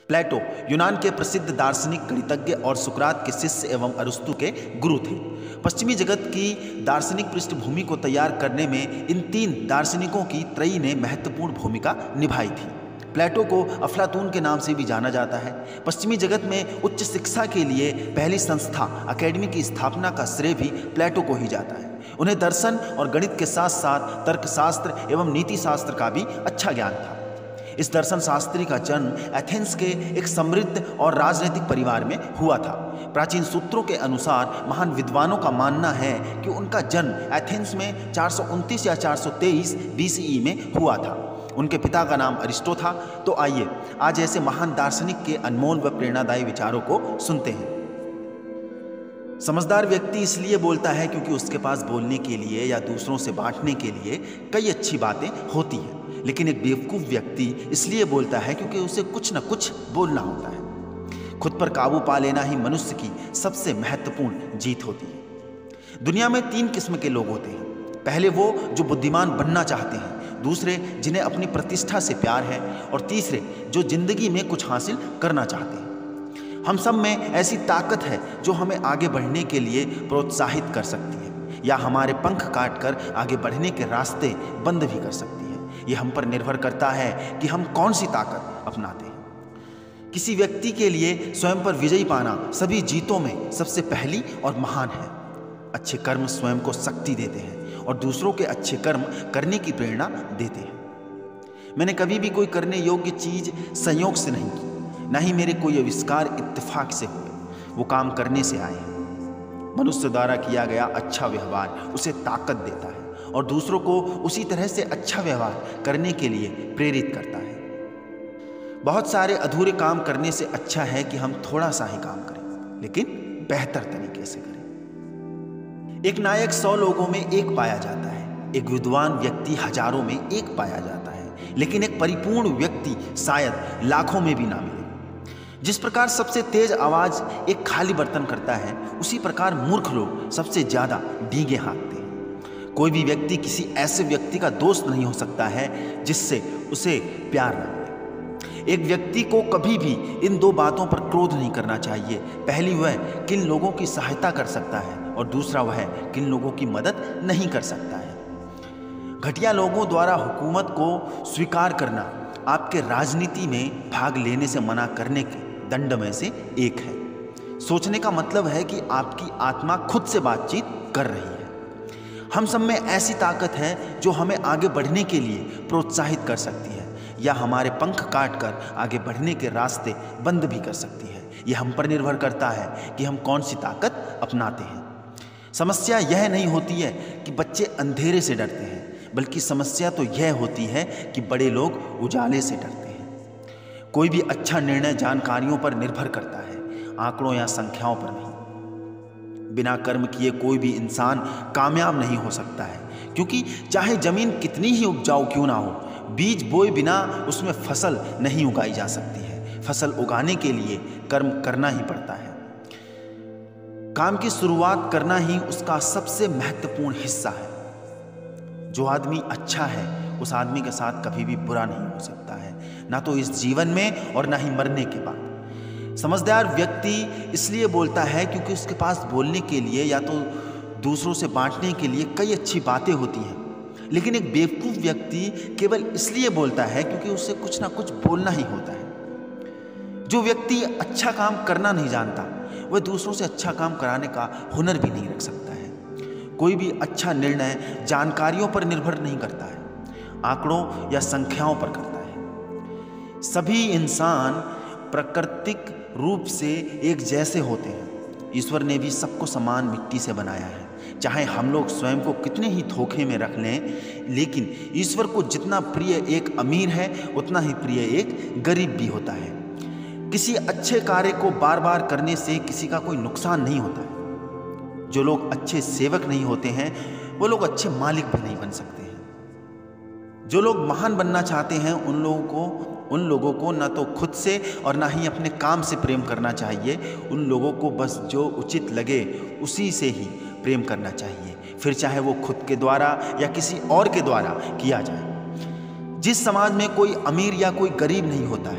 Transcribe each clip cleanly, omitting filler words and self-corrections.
प्लेटो यूनान के प्रसिद्ध दार्शनिक, गणितज्ञ और सुकरात के शिष्य एवं अरस्तु के गुरु थे। पश्चिमी जगत की दार्शनिक पृष्ठभूमि को तैयार करने में इन तीन दार्शनिकों की त्रयी ने महत्वपूर्ण भूमिका निभाई थी। प्लेटो को अफलातून के नाम से भी जाना जाता है। पश्चिमी जगत में उच्च शिक्षा के लिए पहली संस्था अकेडमी की स्थापना का श्रेय भी प्लेटो को ही जाता है। उन्हें दर्शन और गणित के साथ साथ तर्कशास्त्र एवं नीति शास्त्र का भी अच्छा ज्ञान था। इस दर्शन शास्त्री का जन्म एथेंस के एक समृद्ध और राजनीतिक परिवार में हुआ था। प्राचीन सूत्रों के अनुसार महान विद्वानों का मानना है कि उनका जन्म एथेंस में 429 या 423 BCE में हुआ था। उनके पिता का नाम अरिस्टो था। तो आइए आज ऐसे महान दार्शनिक के अनमोल व प्रेरणादायी विचारों को सुनते हैं। समझदार व्यक्ति इसलिए बोलता है क्योंकि उसके पास बोलने के लिए या दूसरों से बांटने के लिए कई अच्छी बातें होती हैं। लेकिन एक बेवकूफ़ व्यक्ति इसलिए बोलता है क्योंकि उसे कुछ न कुछ बोलना होता है। खुद पर काबू पा लेना ही मनुष्य की सबसे महत्वपूर्ण जीत होती है। दुनिया में 3 किस्म के लोग होते हैं। पहले वो जो बुद्धिमान बनना चाहते हैं, दूसरे जिन्हें अपनी प्रतिष्ठा से प्यार है, और तीसरे जो जिंदगी में कुछ हासिल करना चाहते हैं। हम सब में ऐसी ताकत है जो हमें आगे बढ़ने के लिए प्रोत्साहित कर सकती है या हमारे पंख काटकर आगे बढ़ने के रास्ते बंद भी कर सकती है। ये हम पर निर्भर करता है कि हम कौन सी ताकत अपनाते हैं। किसी व्यक्ति के लिए स्वयं पर विजयी पाना सभी जीतों में सबसे पहली और महान है। अच्छे कर्म स्वयं को शक्ति देते हैं और दूसरों के अच्छे कर्म करने की प्रेरणा देते हैं। मैंने कभी भी कोई करने योग्य चीज संयोग से नहीं की, ना ही मेरे कोई आविष्कार इत्तेफाक से हुए। वो काम करने से आए हैं। मनुष्य द्वारा किया गया अच्छा व्यवहार उसे ताकत देता है और दूसरों को उसी तरह से अच्छा व्यवहार करने के लिए प्रेरित करता है। बहुत सारे अधूरे काम करने से अच्छा है कि हम थोड़ा सा ही काम करें, लेकिन बेहतर तरीके से करें। एक नायक 100 लोगों में एक पाया जाता है, एक विद्वान व्यक्ति हजारों में एक पाया जाता है, लेकिन एक परिपूर्ण व्यक्ति शायद लाखों में भी ना मिले। जिस प्रकार सबसे तेज आवाज एक खाली बर्तन करता है, उसी प्रकार मूर्ख लोग सबसे ज्यादा डींगे हाँकते हैं। कोई भी व्यक्ति किसी ऐसे व्यक्ति का दोस्त नहीं हो सकता है जिससे उसे प्यार न मिले। एक व्यक्ति को कभी भी इन 2 बातों पर क्रोध नहीं करना चाहिए। पहली, वह किन लोगों की सहायता कर सकता है, और दूसरा वह किन लोगों की मदद नहीं कर सकता है। घटिया लोगों द्वारा हुकूमत को स्वीकार करना आपके राजनीति में भाग लेने से मना करने के दंड में से एक है। सोचने का मतलब है कि आपकी आत्मा खुद से बातचीत कर रही है। हम सब में ऐसी ताकत है जो हमें आगे बढ़ने के लिए प्रोत्साहित कर सकती है या हमारे पंख काटकर आगे बढ़ने के रास्ते बंद भी कर सकती है। यह हम पर निर्भर करता है कि हम कौन सी ताकत अपनाते हैं। समस्या यह नहीं होती है कि बच्चे अंधेरे से डरते हैं, बल्कि समस्या तो यह होती है कि बड़े लोग उजाले से डरते हैं। कोई भी अच्छा निर्णय जानकारियों पर निर्भर करता है, आंकड़ों या संख्याओं पर नहीं। बिना कर्म किए कोई भी इंसान कामयाब नहीं हो सकता है, क्योंकि चाहे जमीन कितनी ही उपजाऊ क्यों ना हो, बीज बोए बिना उसमें फसल नहीं उगाई जा सकती है। फसल उगाने के लिए कर्म करना ही पड़ता है। काम की शुरुआत करना ही उसका सबसे महत्वपूर्ण हिस्सा है। जो आदमी अच्छा है उस आदमी के साथ कभी भी बुरा नहीं हो सकता है, ना तो इस जीवन में और ना ही मरने के बाद। समझदार व्यक्ति इसलिए बोलता है क्योंकि उसके पास बोलने के लिए या तो दूसरों से बांटने के लिए कई अच्छी बातें होती हैं। लेकिन एक बेवकूफ़ व्यक्ति केवल इसलिए बोलता है क्योंकि उसे कुछ ना कुछ बोलना ही होता है। जो व्यक्ति अच्छा काम करना नहीं जानता, वह दूसरों से अच्छा काम कराने का हुनर भी नहीं रख सकता है। कोई भी अच्छा निर्णय जानकारियों पर निर्भर नहीं करता है, आंकड़ों या संख्याओं पर करता है। सभी इंसान प्राकृतिक रूप से एक जैसे होते हैं। ईश्वर ने भी सबको समान मिट्टी से बनाया है। चाहे हम लोग स्वयं को कितने ही धोखे में रख लें, लेकिन ईश्वर को जितना प्रिय एक अमीर है, उतना ही प्रिय एक गरीब भी होता है। किसी अच्छे कार्य को बार बार करने से किसी का कोई नुकसान नहीं होता है। जो लोग अच्छे सेवक नहीं होते हैं, वो लोग अच्छे मालिक भी नहीं बन सकते हैं। जो लोग महान बनना चाहते हैं, उन लोगों को न तो खुद से और ना ही अपने काम से प्रेम करना चाहिए। उन लोगों को बस जो उचित लगे उसी से ही प्रेम करना चाहिए, फिर चाहे वो खुद के द्वारा या किसी और के द्वारा किया जाए। जिस समाज में कोई अमीर या कोई गरीब नहीं होता है,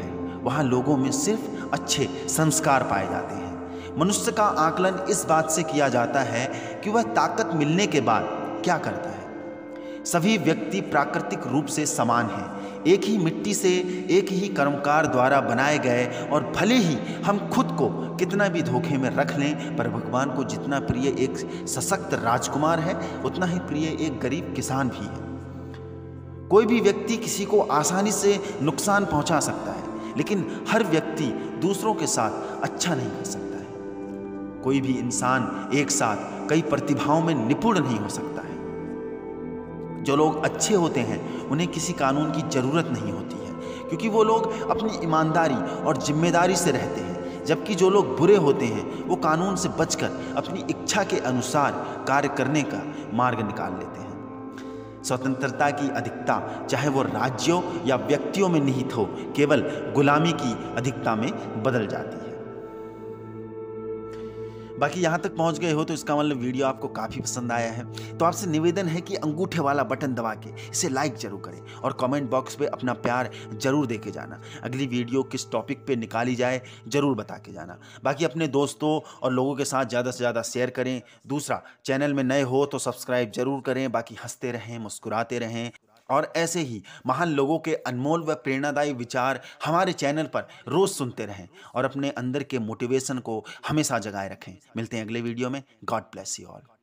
वहाँ लोगों में सिर्फ अच्छे संस्कार पाए जाते हैं। मनुष्य का आकलन इस बात से किया जाता है कि वह ताकत मिलने के बाद क्या करता है। सभी व्यक्ति प्राकृतिक रूप से समान हैं, एक ही मिट्टी से, एक ही कर्मकार द्वारा बनाए गए, और भले ही हम खुद को कितना भी धोखे में रख लें, पर भगवान को जितना प्रिय एक सशक्त राजकुमार है, उतना ही प्रिय एक गरीब किसान भी है। कोई भी व्यक्ति किसी को आसानी से नुकसान पहुंचा सकता है, लेकिन हर व्यक्ति दूसरों के साथ अच्छा नहीं कर सकता है। कोई भी इंसान एक साथ कई प्रतिभाओं में निपुण नहीं हो सकता है। जो लोग अच्छे होते हैं उन्हें किसी कानून की जरूरत नहीं होती है, क्योंकि वो लोग अपनी ईमानदारी और जिम्मेदारी से रहते हैं। जबकि जो लोग बुरे होते हैं वो कानून से बचकर अपनी इच्छा के अनुसार कार्य करने का मार्ग निकाल लेते हैं। स्वतंत्रता की अधिकता चाहे वो राज्यों या व्यक्तियों में निहित हो, केवल गुलामी की अधिकता में बदल जाती है। बाकी यहाँ तक पहुँच गए हो तो इसका मतलब वीडियो आपको काफ़ी पसंद आया है। तो आपसे निवेदन है कि अंगूठे वाला बटन दबा के इसे लाइक जरूर करें और कमेंट बॉक्स पे अपना प्यार जरूर दे के जाना। अगली वीडियो किस टॉपिक पे निकाली जाए जरूर बता के जाना। बाकी अपने दोस्तों और लोगों के साथ ज़्यादा से ज़्यादा शेयर करें। दूसरा, चैनल में नए हो तो सब्सक्राइब जरूर करें। बाकी हंसते रहें, मुस्कुराते रहें, और ऐसे ही महान लोगों के अनमोल व प्रेरणादायी विचार हमारे चैनल पर रोज सुनते रहें और अपने अंदर के मोटिवेशन को हमेशा जगाए रखें। मिलते हैं अगले वीडियो में। God bless you all.